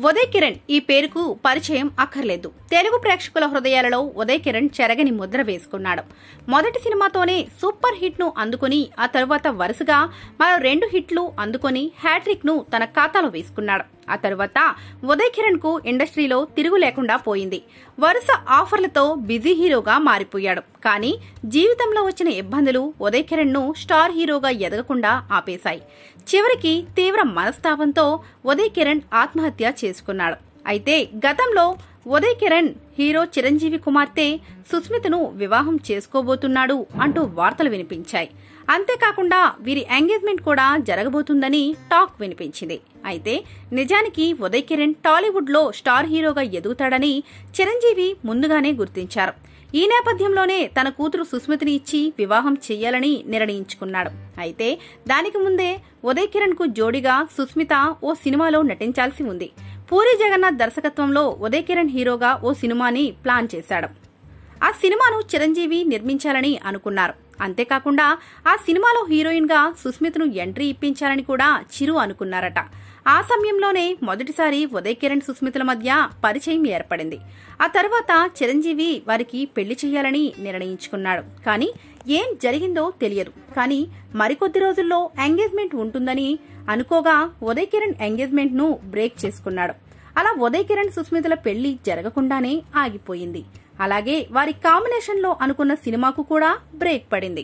ఉదయ్ కిరణ్ ఈ పేరుకు పరిచయం అక్కర్లేదు. తెలుగు ప్రేక్షకుల హృదయాలలో ఉదయ్ కిరణ్ చెరగని ముద్ర వేసుకున్నాడు. మొదటి సినిమాతోనే సూపర్ హిట్ ను అందుకుని ఆ తరువాత వరుసగా మరో 2 హిట్లు అందుకుని హ్యాట్రిక్ ను తన ఖాతాలో వేసుకున్నాడు. ఆ తరువాత ఉదయ్ కిరణ్ కు ఇండస్ట్రీలో తిరుగు లేకుండా పోయింది. వరుస ఆఫర్లతో బిజీ హీరోగా మారిపోయాడు. కానీ జీవితంలో వచ్చిన ఇబ్బందులు ఉదయ్ కిరణ్ ను స్టార్ హీరోగా ఎదగకుండా ఆపేశాయి. చివరికి తీవ్ర మనస్తాపంతో ఉదయ్ కిరణ్ ఆత్మహత్య చేసుకున్నాడు. అయితే గతంలో ఉదయ్ కిరణ్ హీరో చిరంజీవి కుమార్తె సుష్మితను వివాహం చేసుకోబోతున్నాడు అంటూ వార్తలు వినిపించాయి. అంతేకాకుండా వీరి ఎంగేజ్మెంట్ కూడా జరగబోతుందని టాక్ వినిపించింది. అయితే నిజానికి ఉదయ్ కిరణ్ టాలీవుడ్ లో స్టార్ హీరోగా ఎదుగుతాడని చిరంజీవి ముందుగానే గుర్తించారు. ఈ నేపథ్యంలోనే తన కూతురు సుష్మితని ఇచ్చి వివాహం చెయ్యాలని నిర్ణయించుకున్నాడు. అయితే దానికి ముందే ఉదయ్ కిరణ్ కు జోడిగా సుష్మిత ఓ సినిమాలో నటించాల్సి ఉంది. పూరి జగన్నాథ్ దర్శకత్వంలో ఉదయ్ కిరణ్ హీరోగా ఓ సినిమాని ప్లాన్ చేశాడు. ఆ సినిమాను చిరంజీవి నిర్మించాలని అనుకున్నారు. అంతేకాకుండా ఆ సినిమాలో హీరోయిన్ గా సుష్మితను ఎంట్రీ ఇప్పించాలని కూడా చిరు అనుకున్నారట. ఆ సమయంలోనే మొదటిసారి ఉదయ్ కిరణ్ సుష్మితల మధ్య పరిచయం ఏర్పడింది. ఆ తర్వాత చిరంజీవి వారికి పెళ్లి చేయాలని నిర్ణయించుకున్నాడు. కానీ ఏం జరిగిందో తెలియదు. కానీ మరికొద్ది రోజుల్లో ఎంగేజ్మెంట్ ఉంటుందని అనుకోగా ఉదయ్ కిరణ్ ఎంగేజ్మెంట్ ను బ్రేక్ చేసుకున్నాడు. అలా ఉదయ్ కిరణ్ సుష్మితల పెళ్లి జరగకుండానే ఆగిపోయింది. అలాగే వారి కాంబినేషన్ లో అనుకున్న సినిమాకు కూడా బ్రేక్ పడింది.